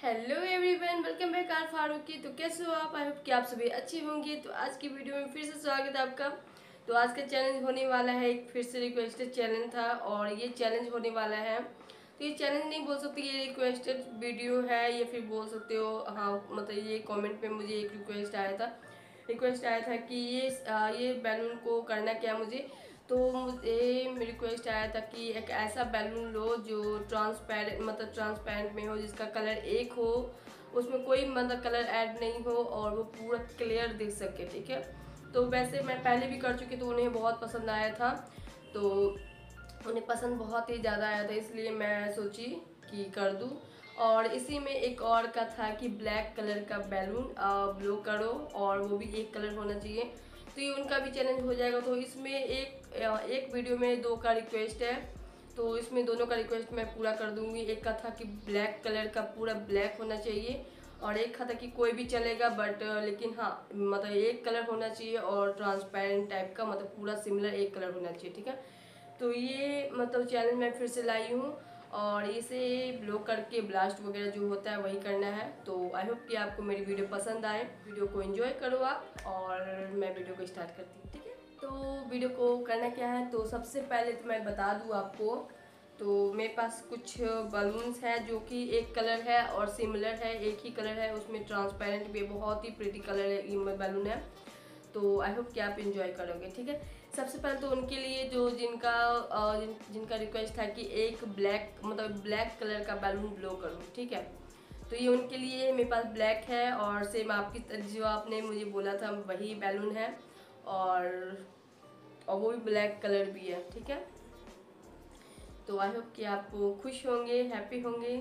Hello everyone, welcome back आर फारूक की। तो कैसे हो आप? आई होप कि आप सभी अच्छे होंगे। तो आज की वीडियो में फिर से स्वागत है आपका। तो आज का चैलेंज होने वाला है, एक फिर से रिक्वेस्टेड चैलेंज था और ये चैलेंज होने वाला है। तो ये चैलेंज नहीं बोल सकते, ये रिक्वेस्टेड वीडियो है, या फिर बोल सकते हो हाँ, मतलब ये कॉमेंट में मुझे एक रिक्वेस्ट आया था कि ये बैलून को करना क्या मुझे। तो मुझे रिक्वेस्ट आया था कि एक ऐसा बैलून लो जो ट्रांसपेरेंट में हो, जिसका कलर एक हो, उसमें कोई मतलब कलर ऐड नहीं हो और वो पूरा क्लियर दिख सके। ठीक है, तो वैसे मैं पहले भी कर चुकी, तो उन्हें बहुत पसंद आया था। तो उन्हें पसंद बहुत ही ज़्यादा आया था, इसलिए मैं सोची कि कर दूँ। और इसी में एक और का था कि ब्लैक कलर का बैलून ब्लो करो, और वो भी एक कलर होना चाहिए। तो ये उनका भी चैलेंज हो जाएगा। तो इसमें एक वीडियो में दो का रिक्वेस्ट है, तो इसमें दोनों का रिक्वेस्ट मैं पूरा कर दूंगी। एक का था कि ब्लैक कलर का पूरा ब्लैक होना चाहिए, और एक का था कि कोई भी चलेगा बट लेकिन हाँ मतलब एक कलर होना चाहिए और ट्रांसपेरेंट टाइप का, मतलब पूरा सिमिलर एक कलर होना चाहिए। ठीक है, तो ये मतलब चैलेंज मैं फिर से लाई हूँ, और इसे ब्लो करके ब्लास्ट वगैरह जो होता है वही करना है। तो आई होप कि आपको मेरी वीडियो पसंद आए, वीडियो को एंजॉय करो आप, और मैं वीडियो को स्टार्ट करती हूँ। ठीक है, तो वीडियो को करना क्या है, तो सबसे पहले तो मैं बता दूँ आपको। तो मेरे पास कुछ बलून्स हैं जो कि एक कलर है और सिमिलर है, एक ही कलर है, उसमें ट्रांसपेरेंट भी बहुत ही प्रिटी कलर है, ये बैलून है। तो आई होप कि आप इंजॉय करोगे। ठीक है, सबसे पहले तो उनके लिए जो जिनका रिक्वेस्ट था कि एक ब्लैक कलर का बैलून ब्लो करूँ। ठीक है, तो ये उनके लिए मेरे पास ब्लैक है, और सेम आपकी जो आपने मुझे बोला था वही बैलून है, और वो भी ब्लैक कलर भी है। ठीक है, तो आई होप कि आप खुश होंगे, हैप्पी होंगे।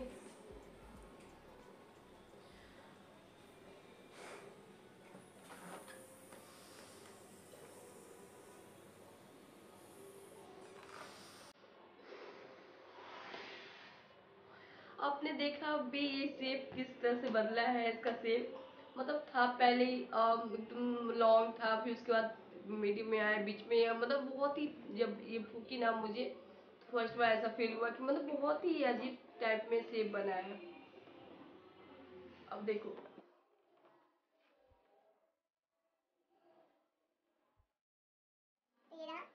आपने देखा भी ये शेप किस तरह से बदला है, इसका शेप मतलब था पहले ही एकदम लॉन्ग था, फिर उसके बाद मीडियम में आया, बीच में मतलब बहुत ही, जब ये फूकी ना मुझे तो फर्स्ट बार ऐसा फील हुआ कि मतलब बहुत ही अजीब टाइप में शेप बना है। अब देखो, ये रहा।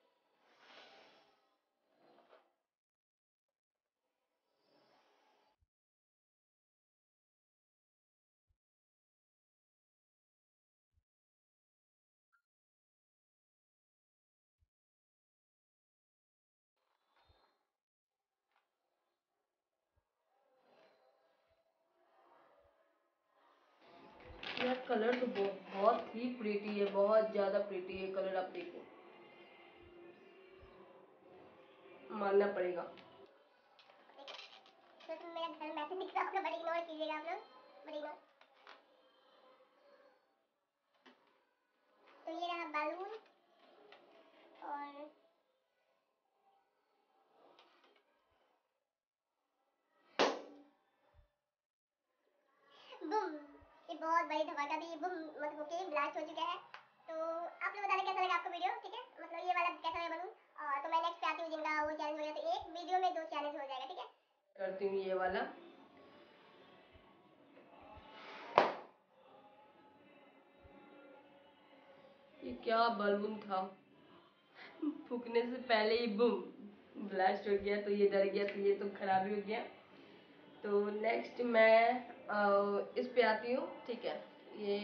यार कलर तो बहुत ही प्रीटी है, बहुत ज्यादा प्रीटी है कलर, आप देखो, मानना पड़ेगा। तो मेरा घर मैसेज दिख रहा होगा, बट इग्नोर कीजिएगा आप लोग, बट इग्नोर। तो ये रहा बालून, और बूम, ये बहुत बड़ी धमाका थी, बूम मतलब ओके ब्लास्ट हो चुका है। तो आप लोग बताना कैसा लगा आपको वीडियो। ठीक है, मतलब ये वाला कैसा लगा बनूं। तो मैं नेक्स्ट पे आती हूँ जिनका वो चैलेंज हो गया, तो एक वीडियो में दो चैलेंज हो जाएगा। ठीक है, करती हूँ ये वाला। ये क्या बलून था, फूकने से पहले ही बूम ब्लास्ट हो गया, तो ये डर गया, तो ये तो खराबी हो गया। तो नेक्स्ट मैं इस पे आती हूँ। ठीक है, ये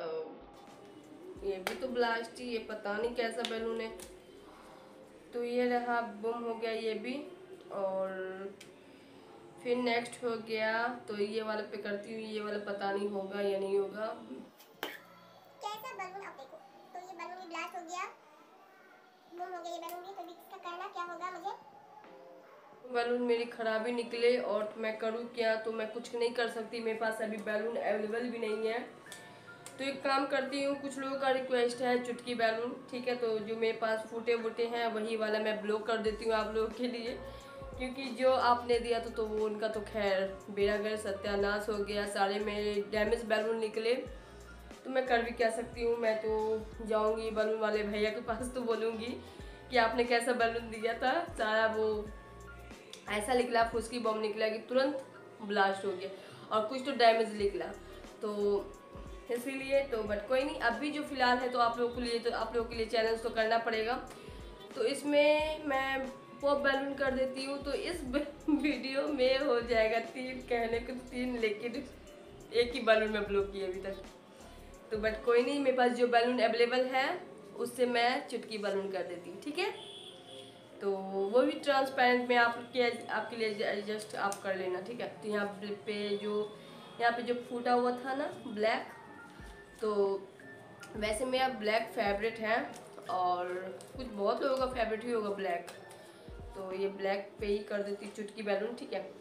ये भी तो ब्लास्ट ही, ये पता नहीं कैसा बैलून है। तो ये रहा, बम हो गया ये भी, और फिर नेक्स्ट हो गया, तो ये वाला पे करती हूँ। ये वाला पता नहीं होगा या नहीं होगा, कैसा बैलून आप देखो। तो ये बैलून भी ब्लास्ट हो गया, बम हो गया ये बैलून भी। तो अभी इसका करना क्या होगा मुझे, बैलून मेरी खराबी निकले और मैं करूँ क्या, तो मैं कुछ नहीं कर सकती, मेरे पास अभी बैलून अवेलेबल भी नहीं है। तो एक काम करती हूँ, कुछ लोगों का रिक्वेस्ट है चुटकी बैलून। ठीक है, तो जो मेरे पास फूटे वूटे हैं वही वाला मैं ब्लॉक कर देती हूँ आप लोगों के लिए, क्योंकि जो आपने दिया तो वो उनका तो खैर बेरागर सत्यानाश हो गया, सारे मेरे डैमेज बैलून निकले। तो मैं कर भी क्या सकती हूँ, मैं तो जाऊँगी बैलून वाले भैया के पास, तो बोलूँगी कि आपने कैसा बैलून दिया था, सारा वो ऐसा निकला, फुसकी बम निकला कि तुरंत ब्लास्ट हो गया। और कुछ तो डैमेज निकला, तो इसीलिए तो बट कोई नहीं, अभी जो फिलहाल है तो आप लोगों के लिए चैलेंज तो करना पड़ेगा। तो इसमें मैं पॉप बैलून कर देती हूँ, तो इस वीडियो में हो जाएगा 3, कहने को 3, लेकिन एक ही बैलून में ब्लो किया अभी तक। तो बट कोई नहीं, मेरे पास जो बैलून अवेलेबल है उससे मैं चुटकी बैलून कर देती हूँ, ठीक है। तो वो भी ट्रांसपेरेंट में आपके लिए जस्ट आप कर लेना, ठीक है। तो यहाँ पे जो फूटा हुआ था ना ब्लैक, तो वैसे मेरा ब्लैक फेवरेट है और कुछ बहुत लोगों का फेवरेट ही होगा ब्लैक, तो ये ब्लैक पे ही कर देती हूँ चुटकी बैलून, ठीक है।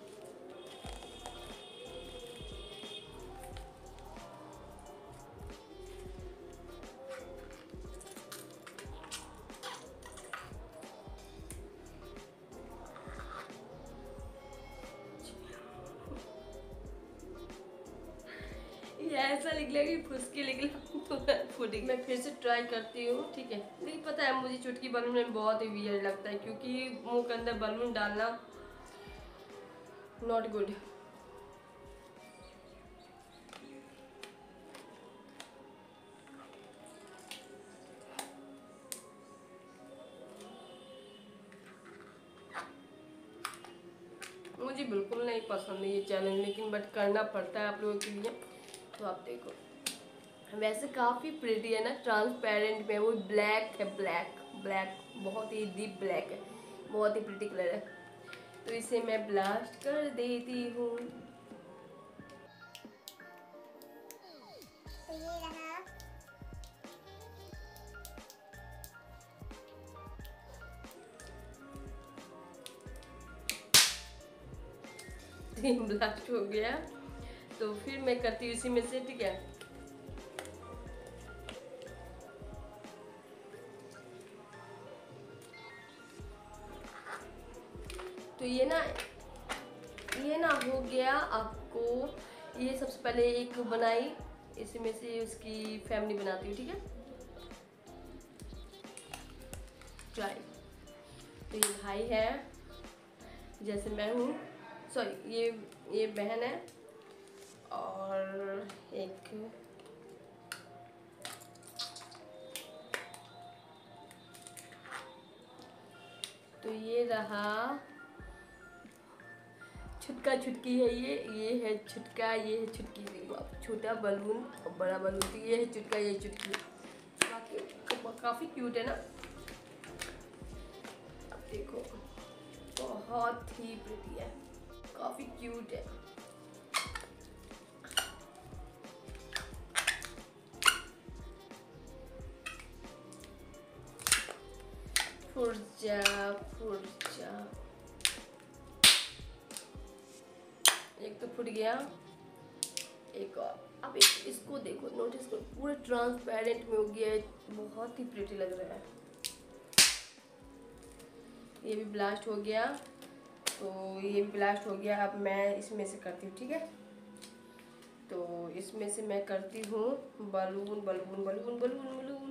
ये ऐसा निकलेगा कि फुसकी निकला फूटी। मैं फिर से ट्राई करती हूँ, ठीक है। लेकिन पता है मुझे चुटकी बैलून में बहुत ही वियर्ड लगता है, क्योंकि मुंह के अंदर बैलून डालना नॉट गुड। मुझे बिल्कुल नहीं पसंद है ये चैलेंज, लेकिन बट करना पड़ता है आप लोगों के लिए। तो आप देखो, वैसे काफ़ी प्रिटी है ना, ट्रांसपेरेंट में, वो ब्लैक है, ब्लैक ब्लैक बहुत ही डीप ब्लैक है, बहुत ही प्रिटी कलर है। तो इसे मैं ब्लास्ट कर देती हूँ। तो ये रहा, ब्लास्ट हो गया। तो फिर मैं करती हूँ इसी में से, ठीक है। तो ये ना हो गया आपको। ये सबसे पहले एक बनाई, इसमें से उसकी फैमिली बनाती हूँ, ठीक है। ट्राई। तो ये भाई है जैसे मैं हूँ, सॉरी ये बहन है, और एक तो ये रहा छुटका छुटकी है, ये है छुटका, ये है छुटकी। देखो आप, छोटा बलून और बड़ा बलून, तो ये है छुटका, ये छुटकी। काफ़ी क्यूट है ना, आप देखो बहुत ही प्रिटी है, काफ़ी क्यूट है। फुर्जा एक तो फूट गया, एक और। अब इसको देखो, नोटिस करो, पूरा ट्रांसपेरेंट में हो गया है, बहुत ही प्रिटी लग रहा है। ये भी ब्लास्ट हो गया, तो ये भी ब्लास्ट हो गया। अब मैं इसमें से करती हूँ, ठीक है। तो इसमें से मैं करती हूँ balloon balloon balloon balloon balloon.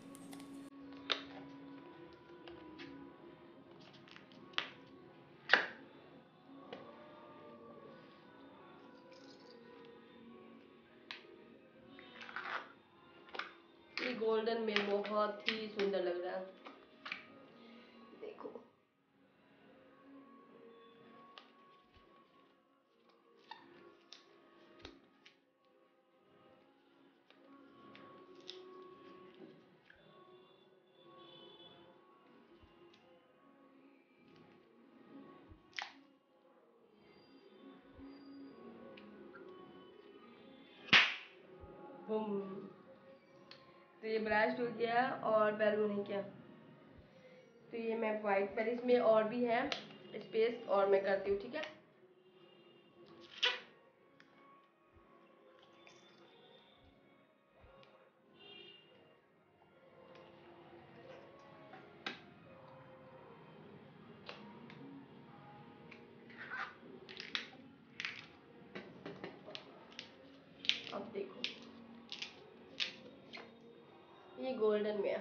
ये गोल्डन में बहुत ही सुंदर लग रहा है, देखो। बूम। तो ये ब्लास्ट हो गया और बैलून है क्या। तो ये मैं वाइट पर, इसमें और भी है स्पेस, और मैं करती हूँ, ठीक है। अब देखो ये गोल्डन में है,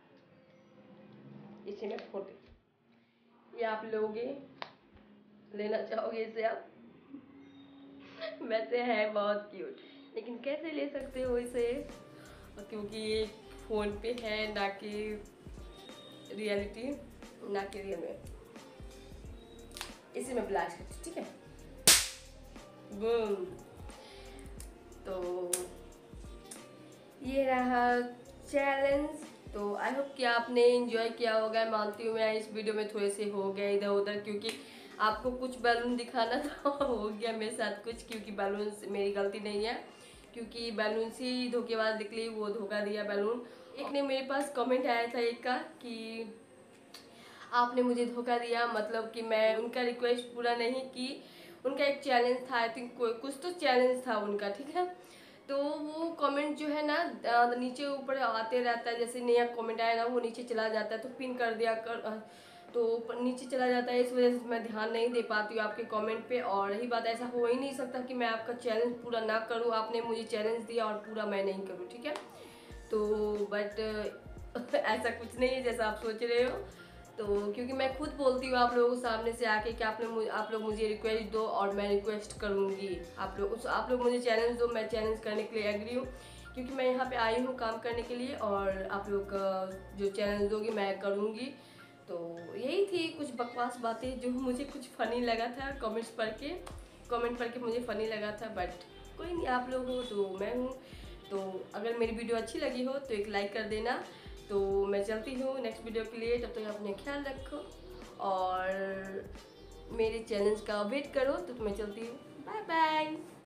इसे मैं फोटो, ये आप लोगे, लेना चाहोगे इसे आप। वैसे है बहुत क्यूट, लेकिन कैसे ले सकते हो इसे, क्योंकि ये फ़ोन पे है ना कि रियलिटी, ना कि रियल में। इसे मैं ब्लास्ट करती, ठीक है। बूम। तो ये रहा चैलेंज। तो आई होप कि आपने एंजॉय किया होगा। मानती हूँ मैं इस वीडियो में थोड़े से हो गया इधर उधर, क्योंकि आपको कुछ बैलून दिखाना था हो गया मेरे साथ कुछ, क्योंकि बैलून मेरी गलती नहीं है, क्योंकि बैलून से धोखेबाज निकली, वो धोखा दिया बैलून। एक ने मेरे पास कमेंट आया था एक का कि आपने मुझे धोखा दिया, मतलब कि मैं उनका रिक्वेस्ट पूरा नहीं की। उनका एक चैलेंज था, आई थिंक कुछ तो चैलेंज था उनका, ठीक है। तो वो कमेंट जो है ना नीचे ऊपर आते रहता है, जैसे नया कमेंट आया ना वो नीचे चला जाता है, तो पिन कर दिया तो नीचे चला जाता है। इस वजह से मैं ध्यान नहीं दे पाती हूँ आपके कमेंट पे। और रही बात, ऐसा हो ही नहीं सकता कि मैं आपका चैलेंज पूरा ना करूँ। आपने मुझे चैलेंज दिया और पूरा मैं नहीं करूँ, ठीक है। तो बट ऐसा कुछ नहीं है जैसा आप सोच रहे हो। तो क्योंकि मैं खुद बोलती हूँ आप लोगों को सामने से आके कि आप लोग मुझे रिक्वेस्ट दो और मैं रिक्वेस्ट करूँगी। आप लोग मुझे चैलेंज दो, मैं चैलेंज करने के लिए एग्री हूँ, क्योंकि मैं यहाँ पे आई हूँ काम करने के लिए, और आप लोग जो चैलेंज दोगी मैं करूँगी। तो यही थी कुछ बकवास बातें जो मुझे कुछ फ़नी लगा था कमेंट पढ़ के मुझे फ़नी लगा था। बट कोई नहीं, आप लोग हो तो मैं हूँ। तो अगर मेरी वीडियो अच्छी लगी हो तो एक लाइक कर देना। तो मैं चलती हूँ नेक्स्ट वीडियो के लिए, तब तक अपने ख्याल रखो और मेरे चैलेंज का वेट करो। तो मैं चलती हूँ, बाय बाय।